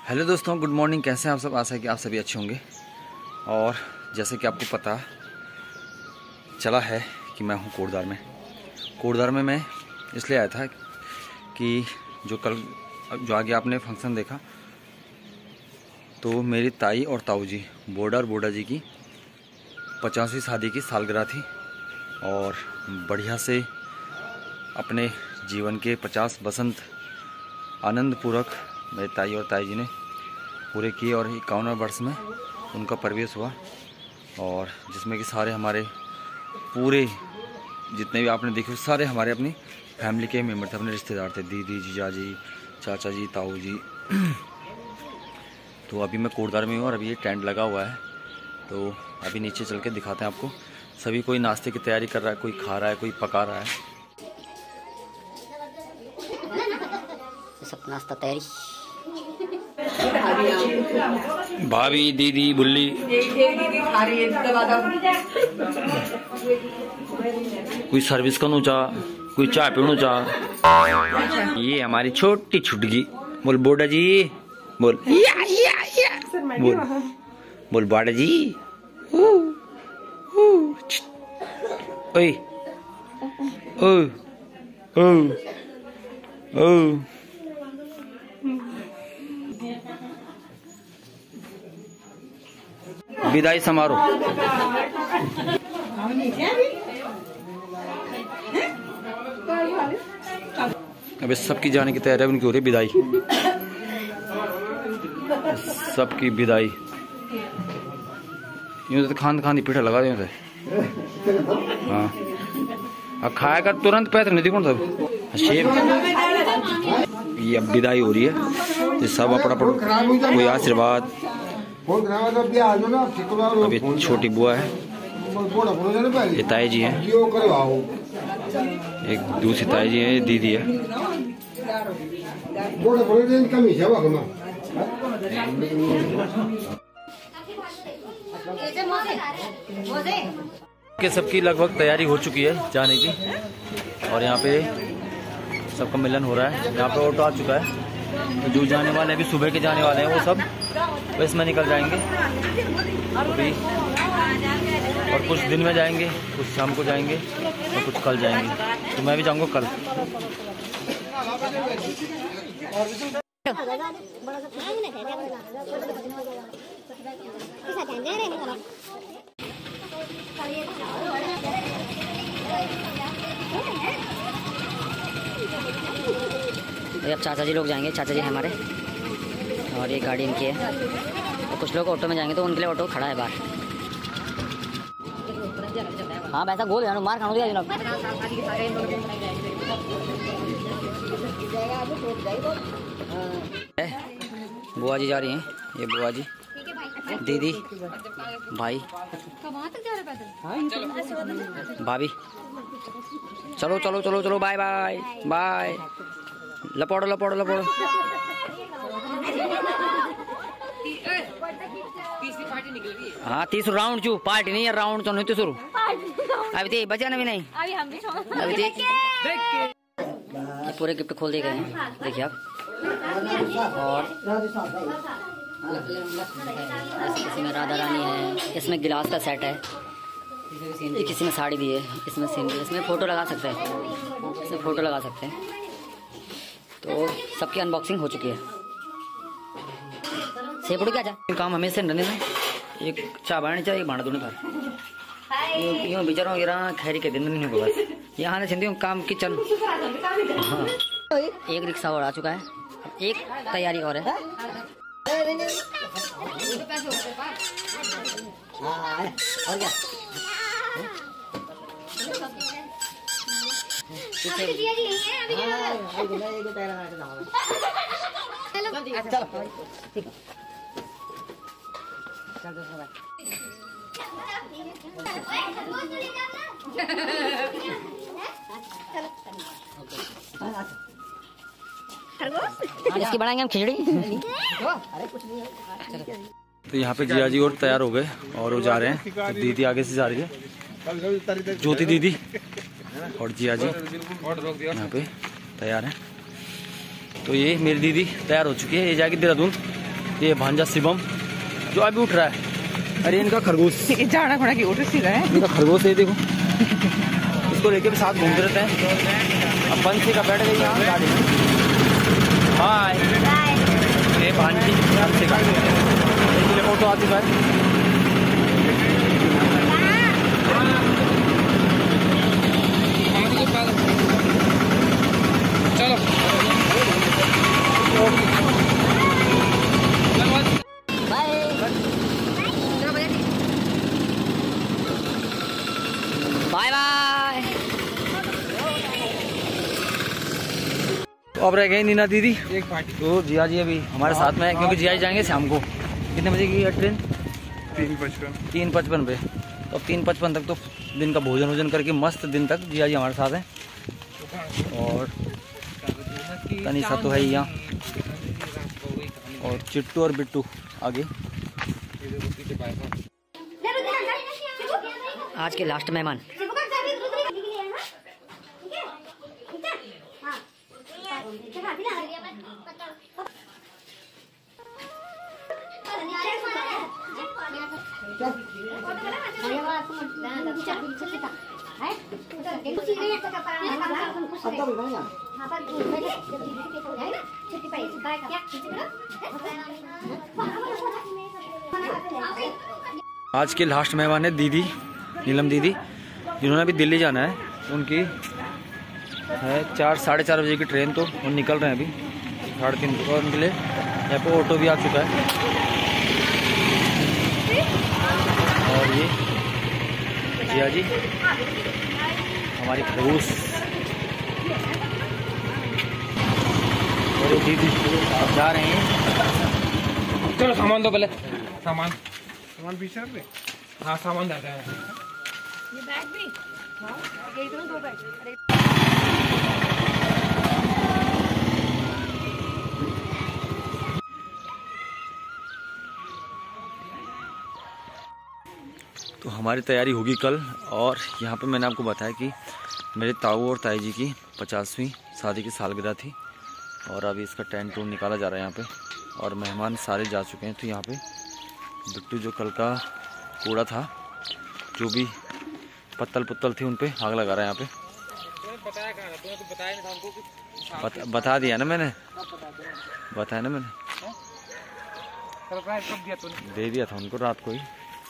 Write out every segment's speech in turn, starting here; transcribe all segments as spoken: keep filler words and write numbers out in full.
Hello दोस्तों, good morning. कैसे हैं आप सब? आशा है कि आप सभी अच्छे होंगे। और जैसे कि आपको पता चला है कि मैं हूं कोटद्वार में। कोटद्वार में मैं इसलिए आया था कि जो कल जो आगे आपने फंक्शन देखा, तो मेरी ताई और ताऊ जी बोडा और बोडा जी की पचासवीं शादी की सालगिरह थी। और बढ़िया से अपने जीवन के पचास बसंत आनंदपूर्वक मेरे ताई और ताई जी ने पूरे किए। और इक्यावन वर्ष में उनका प्रवेश हुआ, और जिसमें कि सारे हमारे पूरे जितने भी आपने देखे सारे हमारे अपनी फैमिली के मेम्बर थे, अपने रिश्तेदार थे, दीदी, जीजा जी, चाचा जी, ताऊ जी। तो अभी मैं कोटद्वार में हूँ और अभी ये टेंट लगा हुआ है। तो अभी नीचे चल के दिखाते हैं आपको। सभी कोई नाश्ते की तैयारी कर रहा है, कोई खा रहा है, कोई पका रहा है। सब नाश्ता तैयारी। भाभी, दीदी, बुल्ली, कोई सर्विस करना चाह, कोई चाय पीना चाह। ये हमारी छोटी छुटगी। बोल बोडा जी, बोल या या या, बोल बोल बोडा जी। ओए ओ ओ ओ विदाई समारोह। अबे सबकी जाने की तैयारी है, उनकी हो रही विदाई, सबकी विदाई। यूं तो खान खान पीठा लगा दे। हाँ, अब खाया कर तुरंत पैर नहीं कौन सब शेप। ये अब विदाई हो रही है। ये सब अपना अपना कोई आशीर्वाद। अब ये छोटी बुआ है, ये ताई जी हैं, एक दूसरी ताई जी है, ये दीदी है। के सबकी लगभग तैयारी हो चुकी है जाने की, और यहाँ पे सबका मिलन हो रहा है। यहाँ पे ऑटो आ चुका है। तो जो जाने वाले अभी सुबह के जाने वाले हैं वो सब बस में निकल जाएंगे अभी, और कुछ दिन में जाएंगे, कुछ शाम को जाएंगे और कुछ कल जाएंगे। तो मैं भी जाऊंगा कल। अब चाचा जी लोग जाएंगे, चाचा जी हमारे, और ये गाड़ी इनकी है। और कुछ लोग ऑटो में जाएंगे, तो उनके लिए ऑटो खड़ा है बाहर। हाँ वैसा गोल है, मार खाना दिया। बुआ जी जा रही हैं, ये बुआ जी, दीदी, भाई, भाभी। चलो चलो चलो चलो, बाय बाय बाय। लपोड़ो लपोड़ो लपोड़ो। हाँ तीसरा राउंड चू पार्टी नहीं है, राउंड तो नहीं तीसरू अभी तो बचा ना भी नहीं। अभी ये पूरे गिफ्ट खोल दिए गए हैं, देखिए आप। और इसमें राधा रानी है, इसमें गिलास का सेट है, ये किसी में साड़ी दी है, इसमें सीनरी, इसमें फोटो लगा सकते हैं, इसमें फोटो लगा सकते हैं। तो सबकी अनबॉक्सिंग हो चुकी है। सेपड़ू क्या जा काम हमें से रने में एक चाय बनानी चाहिए, एक भाड़ा धोने का। यूँ बेचारा गिरा खैरी के दिन नहीं होगा बस। यहाँ से काम किचन। हाँ, एक रिक्शा और आ चुका है, एक तैयारी और है। और क्या इसकी बनाएंगे हम खिचड़ी। तो यहाँ पे जिया जी और तैयार हो गए और वो जा रहे हैं। तो दीदी आगे से जा रही है, ज्योति दीदी और जिया जी यहाँ पे तैयार हैं। तो ये मेरी दीदी तैयार हो चुकी है, ये जाएगी देहरादून ये भांजा शिवम जो अभी उठ रहा है। अरे इनका खरगोश जाना घोड़ा की उठ सी रहा है। इनका खरगोश है, देखो इसको लेके भी साथ घूमते रहते हैं। अब बंसी का बैठ गई यहाँ गाड़ी में। हाय ये भांजी बंसी का फोटो आती है। चलो बाय बाय। तो अब रह गई नीना दीदी एक पार्टी। तो जिया जी अभी हमारे साथ में है, क्योंकि जिया जी जाएंगे शाम को। कितने बजे की है ट्रेन? तीन पचपन तीन पचपन पे। तो अब तीन पचपन तक तो दिन का भोजन वोजन करके मस्त दिन तक जिया जी हमारे साथ हैं। और तनीषा तो है ही यहाँ, और चिट्टू और बिट्टू आगे। आज के लास्ट मेहमान आज के लास्ट मेहमान है दीदी, नीलम दीदी, जिन्होंने अभी दिल्ली जाना है। उनकी है चार साढ़े चार बजे की ट्रेन, तो वो निकल रहे हैं अभी साढ़े तीन बजे। और उनके लिए यहाँ पे ऑटो भी आ चुका है। और ये जिया जी हमारी खरगोश, और ये दीदी अब जा रहे हैं। चलो सामान दो पहले। सामान सामान पीछे रख दे। हाँ सामान जाता है। ये बैग भी ये तो दो बैग। तो हमारी तैयारी होगी कल। और यहाँ पे मैंने आपको बताया कि मेरे ताऊ और ताई जी की पचासवीं शादी की सालगिरह थी, और अभी इसका टेंट टून निकाला जा रहा है यहाँ पे। और मेहमान सारे जा चुके हैं। तो यहाँ पे बिट्टू जो कल का कूड़ा था, जो भी पत्तल पुत्तल थी, उन पे आग लगा रहा है यहाँ पे। बताया कहाँ था? तूने तो बताया नहीं था हमको कि बता, बता दिया ना मैंने, बताया ना मैंने, सरप्राइज कब दिया तूने? दे दिया था उनको रात को ही।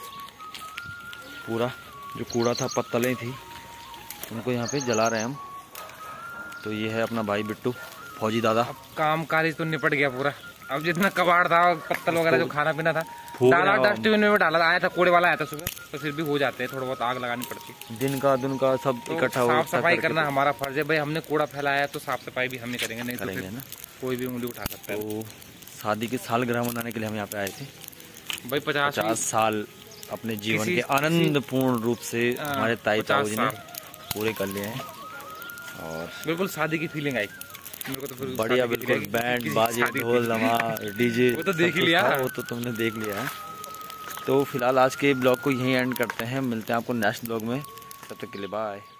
पूरा जो कूड़ा था, पत्तलें थी, उनको यहाँ पे जला रहे हैं हम। तो ये है अपना भाई बिट्टू, फौजी दादा। अब काम काज तो निपट गया पूरा। अब जितना कबाड़ था, पत्तल वगैरह जो खाना पीना था, डाला डस्टबिन में डाला। आया था कूड़े वाला आया था सुबह, तो फिर भी हो जाते हैं, थोड़ा बहुत आग लगानी पड़ती है। दिन का दिन का सब तो इकट्ठा हो, साफ सफाई करना हमारा फर्ज है भाई। हमने कूड़ा फैलाया तो साफ सफाई भी हमने करेंगे, नहीं करेंगे तो ना। कोई भी उंगली उठा सकता है। तो शादी की सालगिरह मनाने के लिए हम यहाँ पे आए थे। भाई पचास पचास साल अपने जीवन किसी- के आनंद पूर्ण रूप से हाँ, हमारे ताई ताऊ जी ने पचास पूरे कर लिए हैं। और बिल्कुल शादी की फीलिंग आई मेरे को तो। फिर बढ़िया, शादी की बिल्कुल feeling- बैंड किसी बाजे शादी की ढोल नमा डीजे वो तो देख सब ही कुछ लिया। था, वो तो तुमने देख लिया है। तो फिलहाल आज के ब्लॉग को यहीं एंड करते हैं। मिलते हैं आपको नेक्स्ट ब्लॉग में, तब तक के लिए बाय।